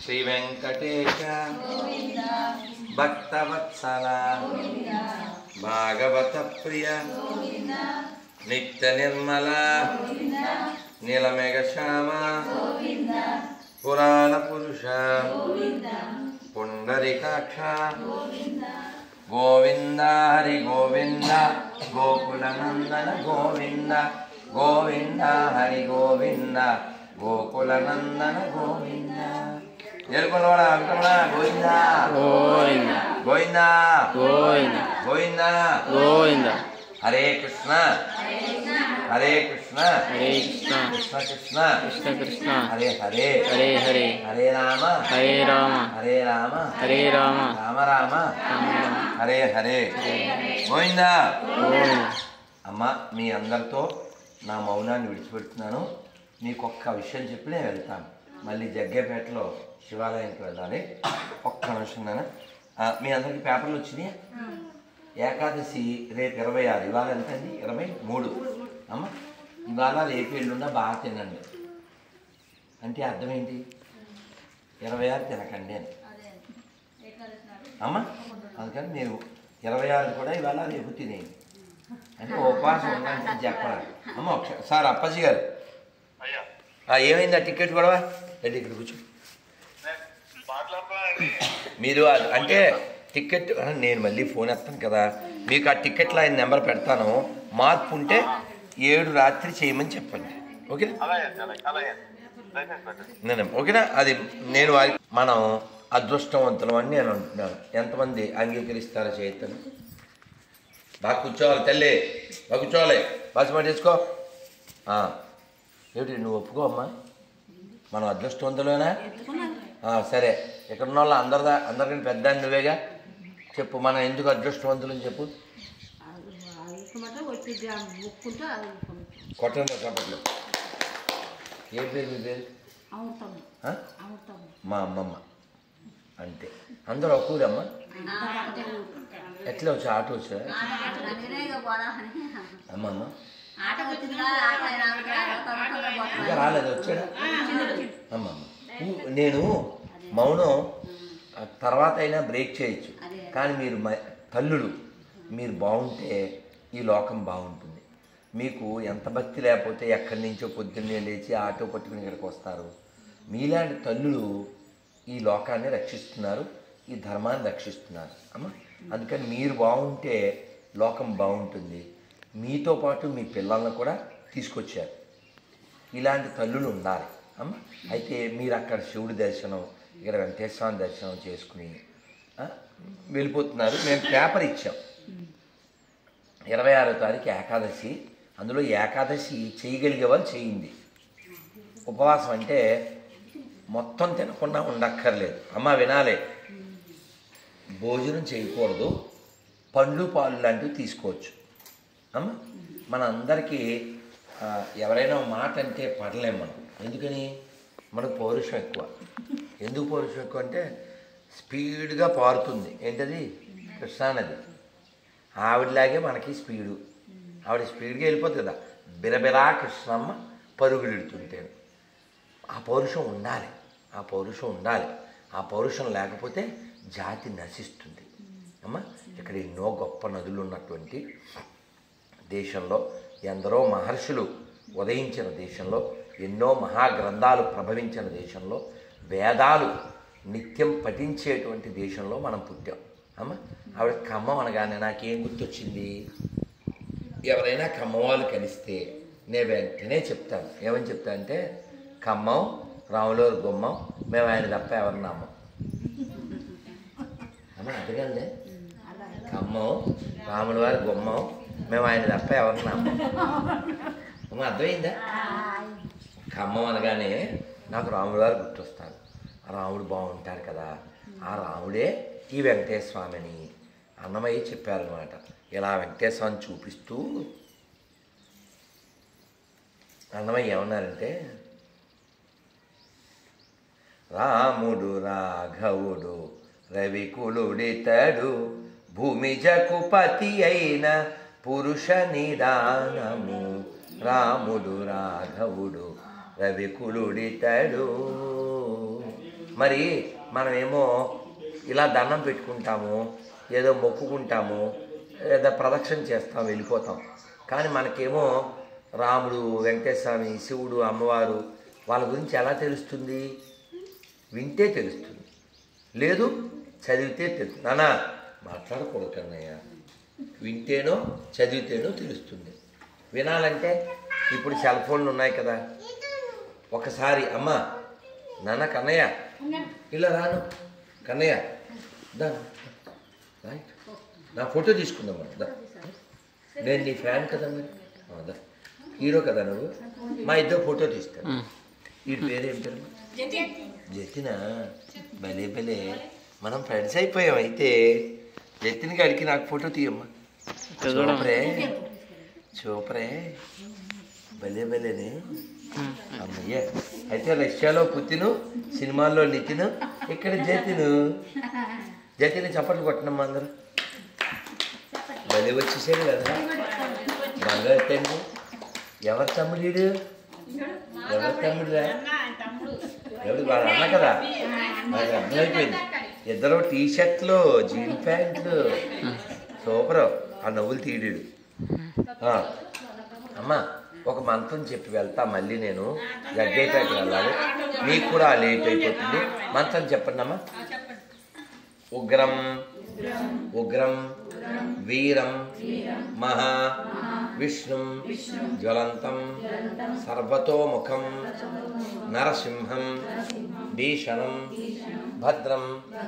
శ్రీ వెంకటేశ భక్తవత్సల భాగవత ప్రియ నిత్య నిర్మల నీలమేఘ శ్యామ పురాణ పురుష పుండరీకాక్ష గోవింద హరి గోవింద గోకుల నందన గోవింద గోవింద హరి గోవింద గోకుల నందన గోవింద ఏడుకొండవాడ వెంకటరమణ గోవింద గోవింద గోవింద గోవింద గోవింద గోవింద. హరే కృష్ణ హరే కృష్ణ హరే కృష్ణ కృష్ణ కృష్ణ కృష్ణ కృష్ణ హరే హరే హరే హరే హరే రామ హరే రామ హరే రామ హరే రామ రామ రామ హరే హరే గోవింద గోవింద. అమ్మ మీ అందరితో నా మౌనాన్ని విడిచిపెడుతున్నాను. మీకు ఒక్క విషయం చెప్పి నేను వెళ్తాను. మళ్ళీ జగ్గేపేటలో శివాలయానికి వెళ్ళాలి. ఒక్క నిమిషం నాన్న. మీ అందరికి పేపర్లు వచ్చినాయి. ఏకాదశి రేపు 26. ఇవాళ ఎంతండి? 23. అమ్మ ఇవాళ రేపు ఎల్లుండా బాగా తినండి అంటే అర్థం ఏంటి? 26 తినకండి అని అమ్మ. అందుకని మీరు 26 కూడా ఇవాళ రేపు తినేయండి అంటే ఉపవాసం ఉండాలని చెప్పాలి. అమ్మ ఒకసారి అప్పాజీ గారు ఏమైంది? ఆ టికెట్ కూడా రెడీ ఇక్కడ కూర్చో. మీరు అంటే టికెట్ నేను మళ్ళీ ఫోన్ వేస్తాను కదా మీకు. ఆ టికెట్లో ఆయన నెంబర్ పెడతాను. మార్పు ఉంటే 7 రాత్రి చేయమని చెప్పండి. ఓకేనా? ఓకేనా? అది నేను మనం అదృష్టవంతులం అని నేను అంటున్నాను. ఎంతమంది అంగీకరిస్తారో చేయొద్దని. బాగా కూర్చోవాలి తల్లి, బాగా కూర్చోవాలి. బాగా పట్టేసుకో. ఏమిటి నువ్వు ఒప్పుకో అమ్మా. మనం అదృష్టవంతులేనా? సరే. ఇక్కడ ఉన్న వాళ్ళు అందరికంటే పెద్ద నువ్వేగా. చెప్పు మనం ఎందుకు అదృష్టవంతులని చెప్పు. కొట్టండి చప్పట్లు. ఏ పేరు మీ పేరు? మా అమ్మమ్మ. అంతే. అందరూ ఒక ఊరమ్మ. ఎట్లా వచ్చా? ఆటో వచ్చా? అమ్మమ్మ ఇంకా రాలేదు. వచ్చాడా? అమ్మమ్మ నేను మౌనం తర్వాత అయినా బ్రేక్ చేయొచ్చు. కానీ మీరు తల్లులు మీరు బాగుంటే ఈ లోకం బాగుంటుంది. మీకు ఎంత భక్తి లేకపోతే ఎక్కడి నుంచో పొద్దున్నే లేచి ఆటో పట్టుకుని ఇక్కడికి వస్తారు. మీలాంటి తల్లులు ఈ లోకాన్ని రక్షిస్తున్నారు, ఈ ధర్మాన్ని రక్షిస్తున్నారు అమ్మ. అందుకని మీరు బాగుంటే లోకం బాగుంటుంది. మీతో పాటు మీ పిల్లలను కూడా తీసుకొచ్చారు. ఇలాంటి తల్లులు ఉండాలి అమ్మ. అయితే మీరు అక్కడ శివుడి దర్శనం, ఇక్కడ వెంకటేశ్వర దర్శనం చేసుకుని వెళ్ళిపోతున్నారు. మేము పేపర్ ఇచ్చాం 26వ తారీఖు ఏకాదశి. అందులో ఏకాదశి చేయగలిగే వాళ్ళు చేయింది. ఉపవాసం అంటే మొత్తం తినకుండా ఉండక్కర్లేదు అమ్మ. వినాలే. భోజనం చేయకూడదు. పండ్లు పాలు లాంటివి తీసుకోవచ్చు అమ్మ. మనందరికీ ఎవరైనా మాట అంటే పడలేము మనం. ఎందుకని? మనకు పౌరుషం ఎక్కువ. ఎందుకు పౌరుషం ఎక్కువ అంటే స్పీడ్గా పారుతుంది. ఏంటది? కృష్ణానది. ఆవిడలాగే మనకి స్పీడు. ఆవిడ స్పీడ్గా వెళ్ళిపోతుంది కదా. బిరబిరా కృష్ణమ్మ పరుగులెడుతుంటే ఆ పౌరుషం ఉండాలి. ఆ పౌరుషం ఉండాలి. ఆ పౌరుషం లేకపోతే జాతి నశిస్తుంది అమ్మ. ఇక్కడ ఎన్నో గొప్ప నదులు ఉన్నటువంటి దేశంలో, ఎందరో మహర్షులు ఉదయించిన దేశంలో, ఎన్నో మహాగ్రంథాలు ప్రభవించిన దేశంలో, వేదాలు నిత్యం పఠించేటువంటి దేశంలో మనం పుట్టాం అమ్మ. ఆవిడ ఖమ్మం అనగానే నాకేం గుర్తొచ్చింది? ఎవరైనా ఖమ్మం వాళ్ళు కలిస్తే నేను వెంటనే చెప్తాను. ఏమని చెప్తా అంటే ఖమ్మం రాములవారి గుమ్మం, మేము ఆయన తప్ప ఎవరు నమ్మం అమ్మ. అడగండి. ఖమ్మం రాములవారి గుమ్మం, మేము ఆయన తప్ప ఎవరు నమ్మం అమ్మ. అర్థమైందా? ఖమ్మం అనగానే నాకు రాములవారు గుర్తొస్తారు. ఆ రాముడు బాగుంటారు కదా. ఆ రాముడే ఈ వెంకటేశ్వర స్వామిని అన్నమయ్య చెప్పారనమాట. ఇలా వెంకటేశ్వర స్వామిని చూపిస్తూ అన్నమయ్య ఏమన్నారంటే రాముడు రాఘవుడు రవికులుడితడు భూమిజకు పతి అయిన పురుష నిదానము. రాముడు రాఘవుడు రవికులుడితడు మరి మనమేమో ఇలా దండం పెట్టుకుంటాము, ఏదో మొక్కుకుంటాము, ఏదో ప్రదక్షిణ చేస్తాం, వెళ్ళిపోతాం. కానీ మనకేమో రాముడు, వెంకటేశ్వర స్వామి, శివుడు, అమ్మవారు వాళ్ళ గురించి ఎలా తెలుస్తుంది? వింటే తెలుస్తుంది, లేదు చదివితే తెలుస్తుంది. నానా మాట్లాడకూడదు కన్నయ్య, వింటేనో చదివితేనో తెలుస్తుంది. వినాలంటే ఇప్పుడు సెల్ ఫోన్లు ఉన్నాయి కదా, ఒకసారి అమ్మ నాన్న కన్నయ్య ఇలా రాను, కన్నయ్య దా నా ఫోటో తీసుకుందామా, దా నేను నీ ఫ్యాన్ కదా, మరి దా హీరో కదా నువ్వు, మా ఇద్దరు ఫోటో తీస్తాను. వీడి పేరేం పేరు? జతినా? భలే భలే, మనం ఫ్రెండ్స్ అయిపోయాం. అయితే జతిన్ గారికి నాకు ఫోటో తీయమ్మా. చూపరే చూపరే, భలే భలేనే అమ్మయ్య. అయితే రష్యాలో పుతిను, సినిమాల్లో నితిను, ఇక్కడ జతిను. జతిని చప్పట్లు కొట్టనమ్మా అందరూ. భలే వచ్చేసాడు కదా బంగారు తండ్రి. ఎవరి తమ్ముడు? ఎవరి తమ్ముడురా? ఎవరు? వాళ్ళ అన్న కదా, నాకు అర్థమైపోయింది. ఇద్దరు టీ షర్ట్లు, జీన్ ప్యాంట్లు, సూపరు. ఆ నవ్వులు తీయడు. అమ్మా ఒక మంత్రం చెప్పి వెళ్తా, మళ్ళీ నేను జగ్గైపేటకి వెళ్ళాలి, మీకు కూడా లేట్ అయిపోతుంది. మంత్రం చెప్పండి అమ్మా. ఉగ్రం ఉగ్రం వీరం మహా విష్ణుం జ్వలంతం సర్వతోముఖం నరసింహం భీషణం భద్రం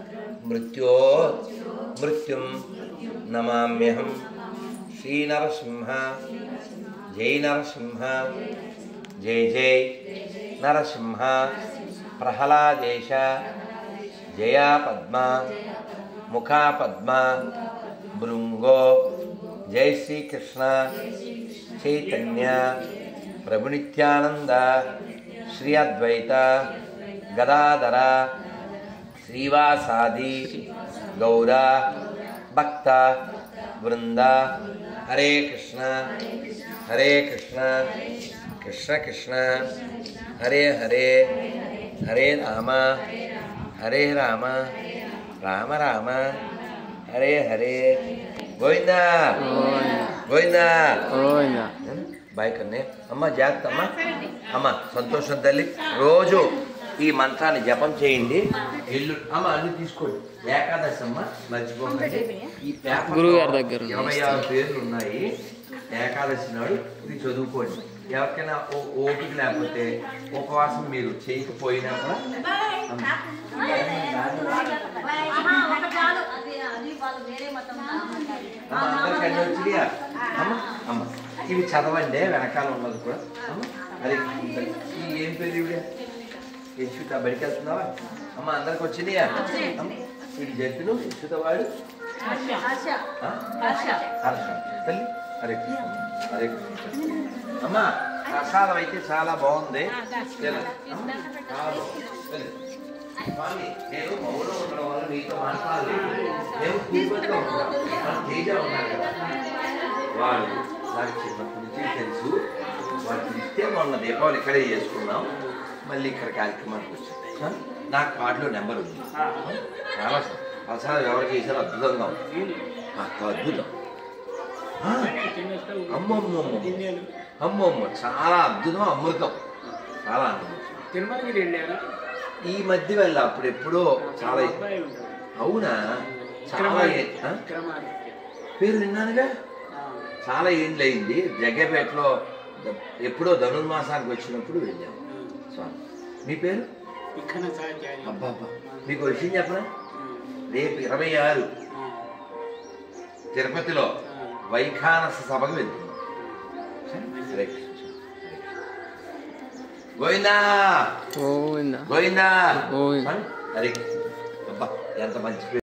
మృత్యుం నమామ్యహం. శ్రీ నరసింహ జై నరసింహ, జై జై నరసింహ. ప్రహ్లాదేశ జయా పద్మ, ముఖా పద్మ, భృంగో. జై శ్రీకృష్ణ చైతన్య ప్రభు నిత్యానంద శ్రీ అద్వైత గదాధర శ్రీవాసాది గౌర భక్త వృంద. హరే కృష్ణ హరే కృష్ణ కృష్ణ కృష్ణ హరే హరే, హరే రామ హరే రామ రామ రామ హరే హరే. గోవిందా గోవిందా. బాయ్ కన్నే. అమ్మ జాగ్రత్త అమ్మ. అమ్మ సంతోషం తల్లి. రోజు ఈ మంత్రాన్ని జపం చేయండి. ఇల్లు అమ్మ అన్ని తీసుకోండి. ఏకాదశి అమ్మ మర్చిపోకండి. ఈ గురుగారి దగ్గర 26 పేర్లు ఉన్నాయి. ఏకాదశి నాడు ఇది చదువుకోండి. ఎవరికైనా ఓపిక లేకపోతే ఉపవాసం మీరు చేయకపోయినా కూడా అందరికీ వచ్చినాయా అమ్మ? అమ్మ ఇవి చదవండి, వెనకాల ఉన్నది కూడా. అమ్మ అది ఏం పేరు ఇవిడ? యశ్విత. బడికి వెళ్తున్నావా అమ్మ? అందరికి వచ్చినాయా అమ్మ? వీడు జట్టును యశ్విత వాడు హర్ష తల్లి. హరే కృష్ణ హరే కృష్ణ. అమ్మ ప్రసాదం అయితే చాలా బాగుంది. స్వామి నేను మౌనం ఉండడం వల్ల మీతో మాట్లాడలేదు. నేను తిరుపతిలో ఉంటాను, తేజ ఉన్నాను కదా, వాడు నాకు చిన్నప్పటి నుంచి తెలుసు. వాడు ఇస్తే మొన్న దీపావళి ఇక్కడే చేసుకున్నాం, మళ్ళీ ఇక్కడ కార్యక్రమానికి వచ్చాం. నాకు కార్డులో నెంబర్ ఉంది. చాలా ప్రసాదం ఎవరు చేశారో అద్భుతంగా ఉంది, అద్భుతం. అమ్మమ్మ అమ్మమ్మ చాలా అద్భుతం, అమృతం, చాలా ఆనందం. ఈ మధ్య వెళ్ళా, అప్పుడు ఎప్పుడో చాలా. అవునా? చాలా పేరు విన్నానుగా, చాలా ఏండ్లు అయింది. జగ్గపేటలో ఎప్పుడో ధనుర్మాసానికి వచ్చినప్పుడు వెళ్ళాము. స్వామి మీ పేరు? అబ్బా అబ్బా, మీకు విషయం చెప్పనా? రేపు 26 తిరుపతిలో వైఖానస సభకు వెళ్తున్నాం. హరే కృష్ణ. గోవిందా గోవిందా గోవిందా. హరే కృష్ణ. అబ్బా ఎంత మంచి